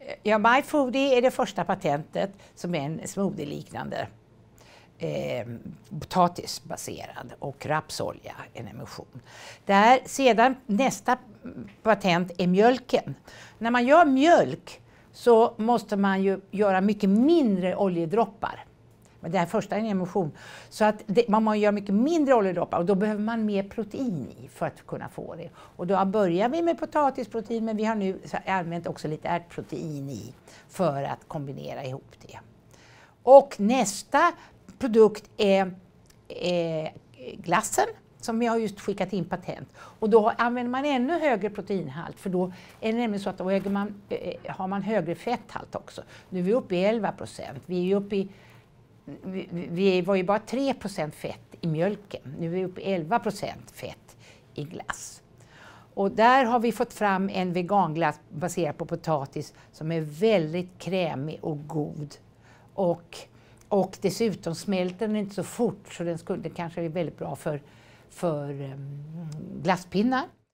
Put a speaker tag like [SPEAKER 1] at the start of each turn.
[SPEAKER 1] Ja, MyFoodie är det första patentet som är en smoothie-liknande potatisbaserad och rapsolja, en emulsion. Sedan nästa patent är mjölken. När man gör mjölk så måste man ju göra mycket mindre oljedroppar. Men det här första är en emulsion. Så att man gör mycket mindre oljedroppar och då behöver man mer protein i för att kunna få det. Och då börjar vi med potatisprotein, men vi har nu använt också lite ärtprotein i för att kombinera ihop det. Och nästa produkt är glassen som vi har just skickat in patent. Och då använder man ännu högre proteinhalt, för då är det nämligen så att då har man högre fetthalt också. Nu är vi uppe i 11%. Vi var ju bara 3% fett i mjölken. Nu är vi uppe i 11% fett i glass. Och där har vi fått fram en veganglass baserad på potatis som är väldigt krämig och god. Och dessutom smälter den inte så fort, så den kanske är väldigt bra för glasspinnar.